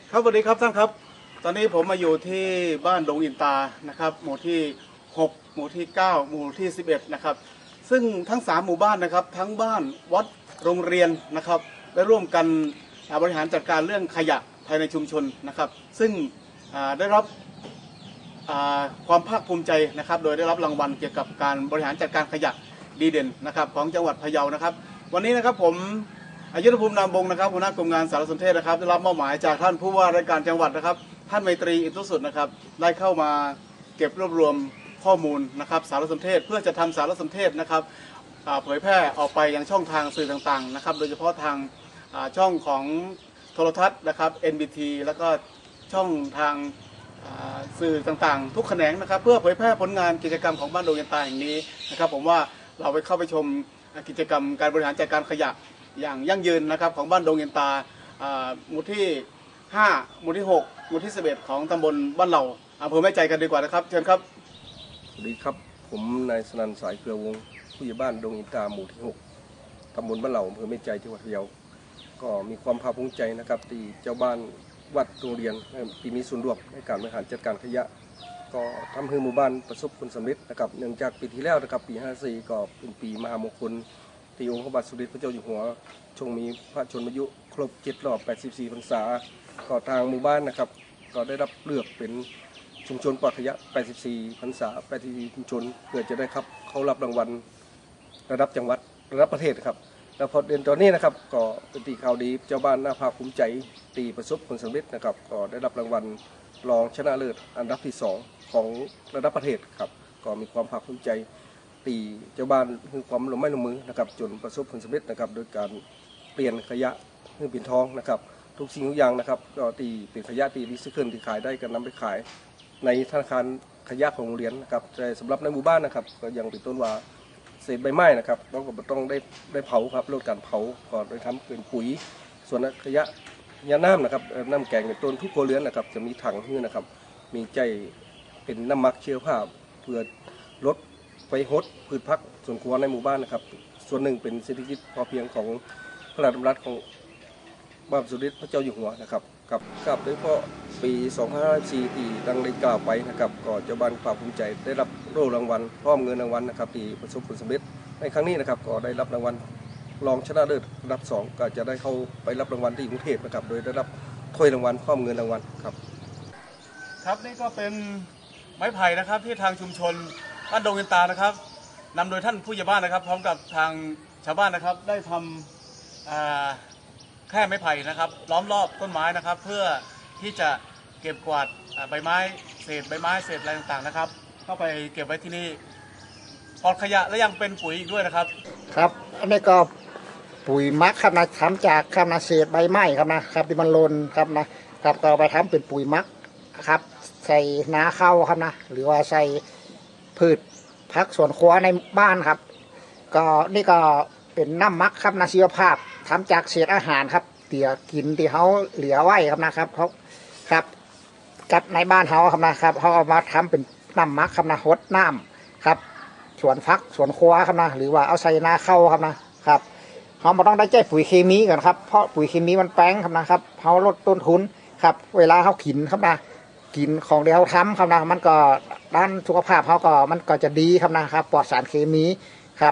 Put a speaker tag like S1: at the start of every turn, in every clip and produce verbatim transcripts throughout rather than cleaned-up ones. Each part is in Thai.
S1: ครับสวัสดีครับท่านครับตอนนี้ผมมาอยู่ที่บ้านดงอินตานะครับหมู่ที่หกหมู่ที่เก้าหมู่ที่สิบเอ็ดนะครับซึ่งทั้งสามหมู่บ้านนะครับทั้งบ้านวัดโรงเรียนนะครับได้ร่วมกันบริหารจัดการเรื่องขยะภายในชุมชนนะครับซึ่งได้รับความภาคภูมิใจนะครับโดยได้รับรางวัลเกี่ยวกับการบริหารจัดการขยะดีเด่นนะครับของจังหวัดพะเยานะครับวันนี้นะครับผมยุทธภูมินามบงนะครับหัวหน้ากลุ่มงานสารสนเทศนะครับได้รับมอบหมายจากท่านผู้ว่าราชการจังหวัดนะครับท่านไมตรีอินทุสุดนะครับได้เข้ามาเก็บรวบรวมข้อมูลนะครับสารสนเทศเพื่อจะทำสารสนเทศนะครับเผยแพร่ออกไปยังช่องทางสื่อต่างๆนะครับโดยเฉพาะทางช่องของโทรทัศน์นะครับ เอ็น บี ที แล้วก็ช่องทางสื่อต่างๆทุกแขนงนะครับเพื่อเผยแพร่ผลงานกิจกรรมของบ้านดงยันตาแห่งนี้นะครับผมว่าเราไปเข้าไปชมกิจกรรมการบริหารจัดการขยะอย่างยั่งยืนนะครับของบ้านดงยันตาหมู่ที่ห้าหมู่ที่หกหมู่ที่สิบเอ็ดของตำบลบ้านเหล่าอำเภอแม่ใจกันดีกว่านะครับเชิญครับ
S2: สวัสดีครับผมนายสนันสายเครือวงผู้ใหญ่บ้านดงอินตาหมู่ที่หกตำบลบ้านเหล่าอำเภอแม่ใจจังหวัดพะเยาก็มีความภาคภูมิใจนะครับที่เจ้าบ้านวัดโรงเรียนที่มีส่วนร่วมในการบริหารจัดการขยะก็ทำให้หมู่บ้านประสบผลสำเร็จนะครับเนื่องจากปีที่แล้วนะครับปีห้าสี่ก็เป็นปีมหามงคลที่องค์พระบาทสมเด็จพระเจ้าอยู่หัวทรงมีพระชนมายุครบเจ็ดรอบแปดสิบสี่พรรษาก็ทางหมู่บ้านนะครับก็ได้รับเลือกเป็นชุมชนปลอดขยะแปดสิบสี่พรรษาแปดสิบสี่ชุมชนเพื่อจะได้ครับเขารับรางวัลระดับจังหวัดระดับประเทศครับแล้วพอเดือนตอนนี้นะครับก็เป็นตีข่าวดีเจ้าบ้านน่าภาคภูมิใจตีประสบผลสำเร็จนะครับก็ได้รับรางวัลรองชนะเลิศอันดับที่สองของระดับประเทศครับก็มีความภาคภูมิใจตีเจ้าบ้านคือความลงไม้ลงมือนะครับจนประสบผลสำเร็จนะครับโดยการเปลี่ยนขยะให้เป็นทองนะครับทุกสิ่งทุกอย่างนะครับก็ตีเป็นขยะตีรีไซเคิลที่ขายได้ก็นำไปขายในธนาคารขยะของโรงเรียนนะครับแต่สำหรับในหมู่บ้านนะครับก็ยังเป็นต้นว่าเศษใบไม้นะครับเราก็ต้องได้ได้เผาครับลดการเผาก่อนโดยทำเป็นปุ๋ยส่วนขยะยาน้ำนะครับน้ำแกงในต้นทุกครัวเรือนนะครับจะมีถังนี่นะครับมีใจเป็นน้ำมักเชื้อผ้าเพื่อลดไปฮดพืชพักส่วนครัวในหมู่บ้านนะครับส่วนหนึ่งเป็นเศรษฐกิจพอเพียงของพระราชดำรัสของพระบาทสมเด็จพระเจ้าอยู่หัวนะครับกับกับโดยเฉพาะปีสองพันห้าร้อยสี่ที่ดังได้กล่าวไปนะครับก็เจ้าบ้านภาคภูมิใจได้รับโล่รางวัลพร้อมเงินรางวัลนะครับที่ประสบผลสำเร็จในครั้งนี้นะครับก็ได้รับรางวัลรองชนะเลิศระดับสองก็จะได้เข้าไปรับรางวัลที่กรุงเทพนะครับโดยได้รับถ้วยรางวัลพร้อมเงินรางวัลครับ
S1: ครับนี่ก็เป็นไม้ไผ่นะครับที่ทางชุมชนบ้านดงอินตานะครับนำโดยท่านผู้ใหญ่บ้านนะครับพร้อมกับทางชาวบ้านนะครับได้ทำแค่ไม้ไผ่นะครับล้อมรอบต้นไม้นะครับเพื่อที่จะเก็บกวาดใบไม้เศษใบไม้เศษอะไรต่างๆนะครับเข้าไปเก็บไว้ที่นี่ปลอดขยะและยังเป็นปุ๋ยอีกด้วยนะครับ
S3: ครับอันนี้ก็ปุ๋ยมักครับนะทำจากครับนะเศษใบไม้ครับนะครับที่มันหล่นครับนะครับก็ไปทำเป็นปุ๋ยมักครับใส่นาข้าวครับนะหรือว่าใส่พืชผักสวนครัวในบ้านครับก็นี่ก็เป็นน้ำมักครับนะชีวภาพทำจากเศษอาหารครับเตี่ยกินที่เขาเหลือไว้ครับนะครับเขาครับจัดในบ้านเขาครับนะครับเขาเอามาทำเป็นน้ำมักครับนะฮดน้ำครับสวนฟักสวนครัวครับนะหรือว่าเอาใส่นาเข้าครับนะครับเขาไม่ต้องได้ใจปุ๋ยเคมีกันครับเพราะปุ๋ยเคมีมันแป้งครับนะครับเขาลดต้นทุนครับเวลาเขากินครับนะกินของเดียวทำครับนะมันก็ด้านสุขภาพเขาก็มันก็จะดีครับนะครับปลอดสารเคมีครับ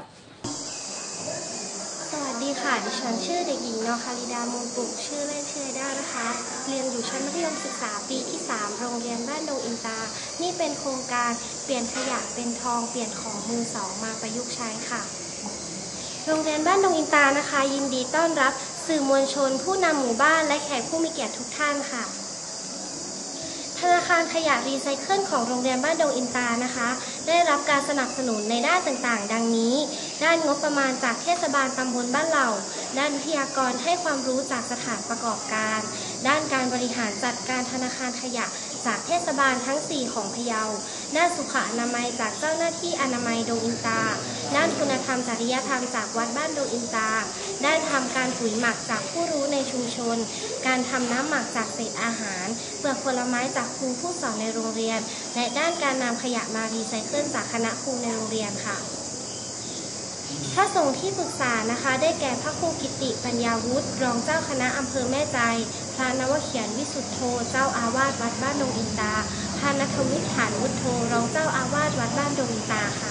S4: สวัสดีค่ะดิฉันชื่อเด็กหญิงนคาริดามูลปุกชื่อเล่นชื่อด้านะคะเรียนอยู่ชั้นมัธยมศึกษาปีที่สามโรงเรียนบ้านดงอินตานี่เป็นโครงการเปลี่ยนขยะเป็นทองเปลี่ยนของมือสองมาประยุกต์ใช้ค่ะโรงเรียนบ้านดงอินตานะคะยินดีต้อนรับสื่อมวลชนผู้นำหมู่บ้านและแขกผู้มีเกียรติทุกท่านค่ะธนาคารขยะรีไซเคิลของโรงเรียนบ้านดงอินตานะคะได้รับการสนับสนุนในด้านต่างๆดังนี้ด้านงบประมาณจากเทศบาลตำบลบ้านเหล่าด้านวิทยากรให้ความรู้จากสถานประกอบการด้านการบริหารจัดการธนาคารขยะจากเทศบาลทั้งสี่ของพะเยาด้านสุขอนามัยจากเจ้าหน้าที่อนามัยดงอินตาด้านคุณธรรมจริยธรรมจากวัดบ้านดงอินตาด้านทำการปุ๋ยหมักจากผู้รู้ในชุมชนการทำน้ำหมักจากเศษอาหารเปลือกผลไม้จากครูผู้สอนในโรงเรียนและด้านการนำขยะมารีไซเคิลจากคณะครูในโรงเรียนค่ะพระสงฆ์ที่ปรึกษานะคะได้แก่พระครูกิติปัญญาวุฒิรองเจ้าคณะอำเภอแม่ใจพระนวเขียนวิสุทธโธเจ้าอาวาสวัดบ้านดงอินตาพระณัฐวิทย์ฐานวุฒโธรองเจ้าอาวาสวัดบ้านดงอินตาค่ะ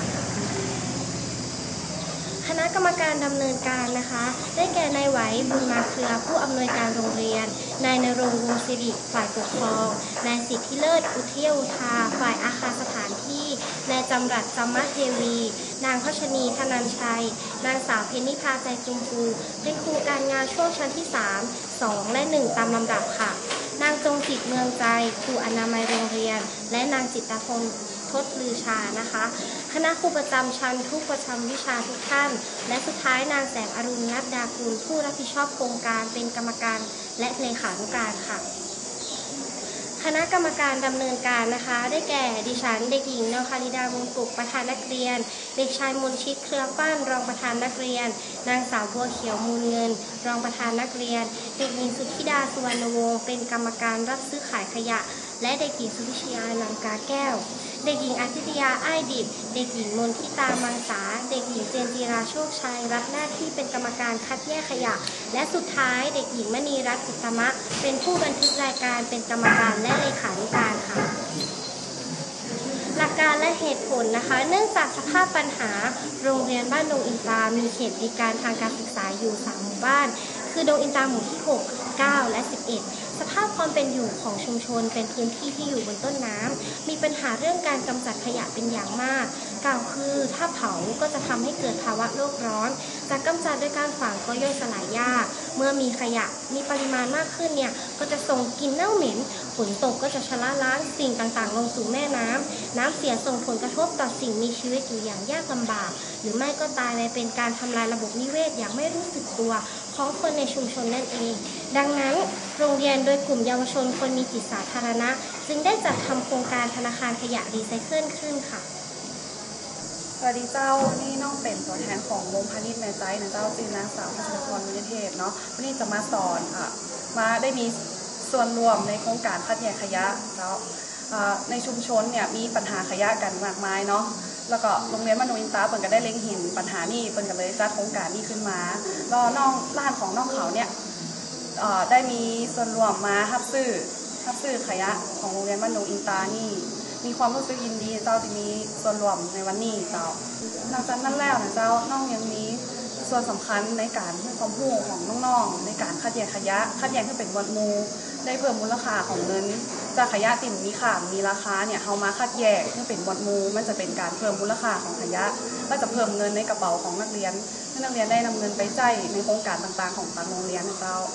S4: คณะกรรมการดำเนินการนะคะได้แก่นายไหวบุญมาเครือผู้อำนวยการโรงเรียนนายนรงค์วงศิริฝ่ายปกครองนายสิทธิเลิศอุเทอุทาฝ่ายอาคารสถานที่นายจำรัดจำมะเทวีนางพัชนีธนันชัยนางสาวเพนนิพาใจจุมพูเป็นครูการงานช่วงชั้นที่สาม สองและหนึ่งตามลำดับค่ะนางจงจิตเมืองใจครูอนามัยโรงเรียนและนางจิตตพงศ์ทศลือชานะคะคณะครูประจำชั้นทุกประจำวิชาทุกท่านและสุดท้ายนางแสงอรุณนัดดากุลผู้รับผิดชอบโครงการเป็นกรรมการและเลขานุการค่ะคณะกรรมการดำเนินการนะคะได้แก่ดิฉันเด็กหญิงนวคาริดามงกุกประธานนักเรียนเด็กชายมนชิตเครือปั้นรองประธานนักเรียนนางสาวบัวเขียวมูลเงินรองประธานนักเรียนเด็กหญิงสุธิดาสุวรรณวงศ์เป็นกรรมการรับซื้อขายขยะและเด็กหญิงสุวิชยานันกาแก้วเด็กหญิงอาทิตยาอ้ายดิบเด็กหญิงมนทิตามังสาเด็กหญิงเจนจีราโชคชัยรับหน้าที่เป็นกรรมการคัดแยกขยะและสุดท้ายเด็กหญิงมณีรัตน์อุตตมะเป็นผู้บันทึกรายการเป็นกรรมการและเลขานุการค่ะหลักการและเหตุผลนะคะเนื่องจากสภาพปัญหาโรงเรียนบ้านดงอินตามีเขตบริการทางการศึกษาอยู่สามหมู่บ้านคือดงอินตาหมู่ที่หก เก้าและสิบเอ็ดสภาพความเป็นอยู่ของชุมชนเป็นพื้นที่ที่อยู่บนต้นน้ำมีปัญหาเรื่องการกำจัดขยะเป็นอย่างมากกล่าวคือถ้าเผาก็จะทำให้เกิดภาวะโลกร้อนจากกำจัดด้วยการฝังก็ย่อยสลายยากเมื่อมีขยะมีปริมาณมากขึ้นเนี่ยก็จะส่งกลิ่นเน่าเหม็นฝนตกก็จะชะล้าล้างสิ่งต่างๆลงสู่แม่น้ำน้ำเสียส่งผลกระทบต่อสิ่งมีชีวิตอยู่อย่างยากลำบากหรือไม่ก็ตายไปเป็นการทำลายระบบนิเวศอย่างไม่รู้สึกตัวของคนในชุมชนนั่นเองดังนั้นโรงเรียนโดยกลุ่มเยาวชนคนมีจิตสาธารณะจึงได้จัดทำโครงการธนาคารขยะรีไซเคิลขึ้นค่ะ
S5: สวัสดีเจ้านี่น้องเป็นตัวแทนของวงพาณิชย์แม่ใจนะเจ้าจีนางสาวพัชรพรวิญเทพเนาะวันนี้จะมาสอนอ่ะมาได้มีส่วนรวมในโครงการคัดแยกขยะเจ้าในชุมชนเนี่ยมีปัญหาขยะกันมากมายเนาะแล้วก็โรงเรียนบ้านดงอินตาเปิดก็ได้เล็งเห็นปัญหานี้เปิดกันเลยจัดโครงการนี้ขึ้นมาแล้วน้องร้านของน้องเขาเนี่ยได้มีส่วนรวมมาทับซื้อทับซื้อขยะของโรงเรียนบ้านดงอินตานี่มีความรู้สึกยินดีเจ้าที่มีส่วนรวมในวันนี้เจ้านอกจากนั้นแล้วนะเจ้าน้องยังมีส่วนสำคัญในการให้ความรู้ของน้องๆในการคัดแยกขยะคัดแยกให้เป็นหมวดหมู่ได้เพิ่มมูลค่าของเงินจากขยะติ่มมีค่ามีราคาเนี่ยเอามาคัดแยกให้เป็นหมวดหมู่มันจะเป็นการเพิ่มมูลค่าของขยะก็จะเพิ่มเงินในกระเป๋าของนักเรียนให้นักเรียนได้นำเงินไปใช้ในโครงการต่างๆของทางโรงเรียนนะเจ้า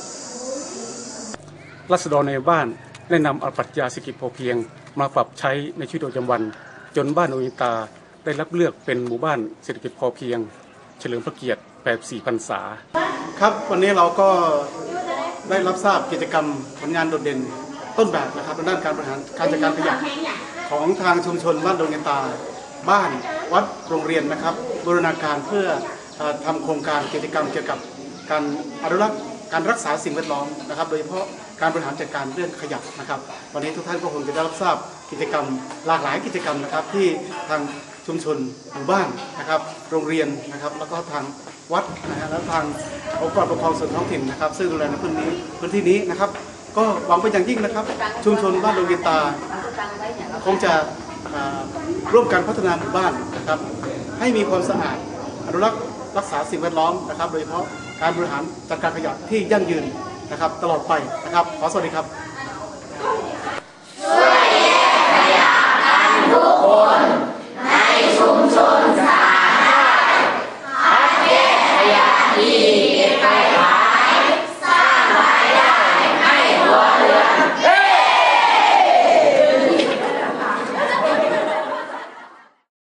S6: รัษฎรในบ้านได้นำเอาปรัชญาเศรษฐกิจพอเพียงมาปรับใช้ในชีวิตประจำวันจนบ้านดงอินตาได้รับเลือกเป็นหมู่บ้านเศรษฐกิจพอเพียงเฉลิมพระเกียรติแปดสิบสี่พรรษา
S1: ครับวันนี้เราก็ได้รับทราบกิจกรรมผลงานโดดเด่นต้นแบบนะครับด้านการบริหารการจัดการขยะของทางชุมชนบ้านดงอินตาบ้านวัดโรงเรียนนะครับบูรณาการเพื่อทำโครงการกิจกรรมเกี่ยวกับการอนุรักษ์การรักษาสิ่งแวดล้อมนะครับโดยเฉพาะการบริหารจัดการเรื่องขยะนะครับวันนี้ทุกท่านก็คงจะได้รับทราบกิจกรรมหลากหลายกิจกรรมนะครับที่ทางชุมชนหมู่บ้านนะครับโรงเรียนนะครับแล้วก็ทางวัดนะฮะและทางองค์กรปกครองส่วนท้องถิ่นนะครับซึ่งดูแลในพื้นที่พื้นที่นี้นะครับก็หวังเป็นอย่างยิ่งนะครับชุมชนบ้านดงอินตาคงจะร่วมกันพัฒนาหมู่บ้านนะครับให้มีความสะอาดอนุรักษ์รักษาสิ่งแวดล้อมนะครับโดยเฉพาะการบริหารจัดการขยะที่ยั่งยืนนะครับตลอดไปนะครับขอสวัสดีครับ